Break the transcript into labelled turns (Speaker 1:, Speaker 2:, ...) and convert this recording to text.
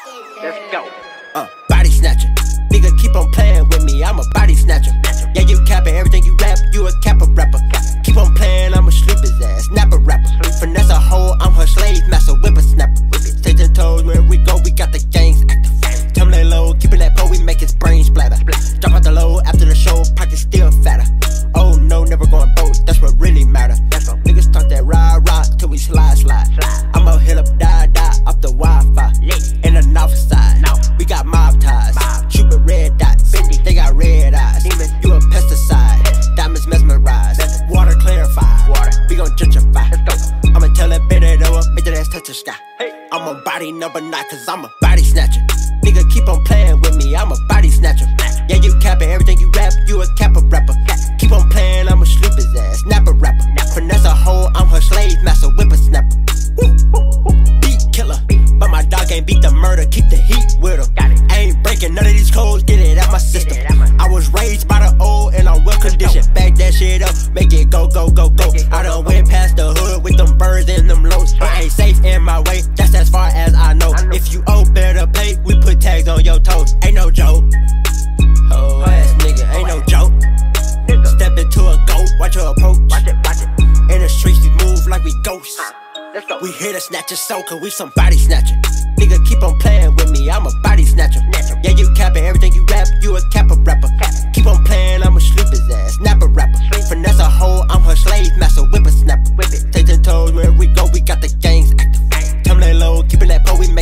Speaker 1: Let's go.
Speaker 2: Body snatcher. Nigga keep on playing with me, I'm a body snatcher. Yeah, you capping everything you rap, you a capper rapper. Keep on playing, I'ma sleep his ass, snapper rapper. Finesse a hoe, I'm her slave, master whippersnapper. Take the toes, where we go, we got the gangs active. Tell me low, keeping that pole, we make his brains splatter. Drop out the low after the show, pockets still fatter. Oh no, never going broke, that's what really matter. Niggas talk that rah-rah till we slide. I'ma hit up die off the Wi-Fi. In the north side, we got mob ties. Shoot with red dots, they got red eyes. You a pesticide, diamonds mesmerized. Water clarified, we gon' gentrify. I'ma tell that bitch over, make that ass touch the sky. I'm a body number 9, cause I'm a body snatcher. Nigga keep on playing with me, I'm a body snatcher. Yeah, you capping everything you rap, you a capper rapper. Keep on playing, I'ma sleep his ass, snapper rapper. Finesse a hoe, I'm her slave, master whippersnapper. Beat killer, but my dog ain't beat the murder, keep the heat with him. I ain't breaking none of these codes, get it out my system. I was raised by the old and I'm well conditioned. Back that shit up, make it go. I done went past the hood with them birds and them lows. I ain't safe in my way, that's as far as I know. If you owe, better pay, we put tags on your toes. Ain't no joke. Oh ass nigga, ain't no joke. Step into a goat, watch your approach. In the streets we move like we ghosts. We here to snatch your soul, cause we some body snatcher. Nigga keep on playing with me, I'm a body snatcher. Yeah, you capping everything you rap, you a capper rapper. Keep on playing, I'ma sleep his ass, snapper rapper. Finesse a hoe, I'm her slave, master whippersnapper. Take the toes, where we go, we got the gangs active. Tell me they low, keeping that pole, we